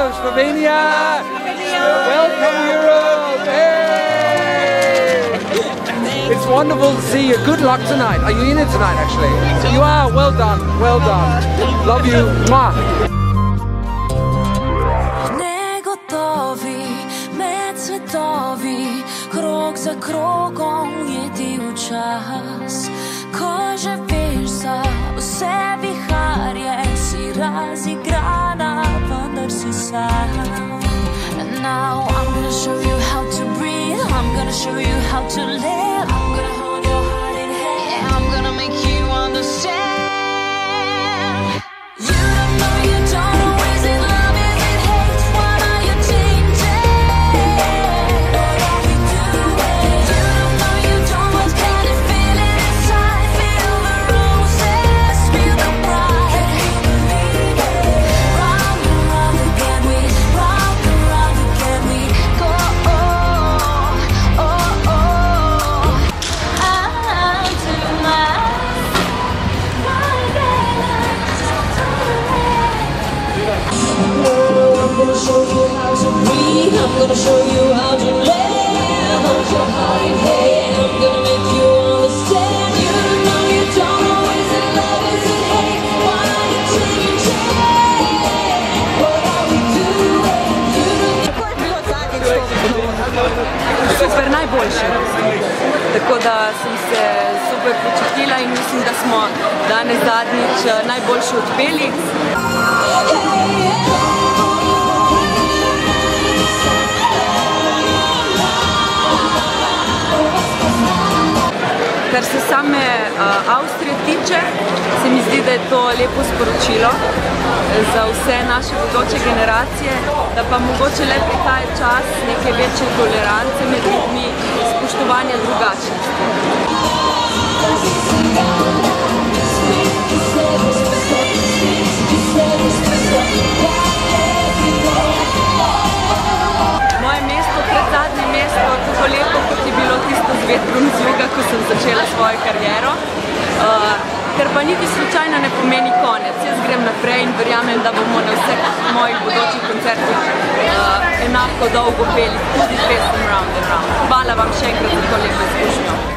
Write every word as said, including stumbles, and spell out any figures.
from Slovenia. Welcome, Europe. Hey! It's wonderful to see you. Good luck tonight. Are you in it tonight, actually? You are. Well done. Well done. Love you. Mwah. Krog za krogom je divj čas, ko že veš za vse viharje, si razigrana, vendar si sam. And now I'm gonna show you how to breathe, I'm gonna show you how to live, I'm gonna hold your heart in hand, I'm gonna make you understand. You don't know, you don't know, is it love, is it hate, what are you changing? I'm gonna show you how to live, hold your heart in hand, I'm gonna make you understand. You don't know, you don't know, is it love, is it hate, why are you changing? What are we doing? You don't know. Super, najboljše. Tako da sem se super počutila in mislim, da smo danes zadnjič najboljše odpeli. Kar se same uh, Avstrije tiče, se mi zdi, da je to lepo sporočilo za vse naše bodoče generacije, da pa mogoče le prihaja čas neke večje tolerance med ljudmi, spoštovanja drugačnosti. Moje mesto, predzadnje mesto, tako lepo, kot je bilo tisto z vetrom z juga, ko sem začela svojo kariero. Uh, ker pa niti slučajno ne pomeni konec. Jaz grem naprej in verjamem, da bomo na vseh mojih bodočih koncertih uh, enako dolgo peli, tudi pesem Round and Round. Hvala vam še enkrat za to lepo izkušnjo.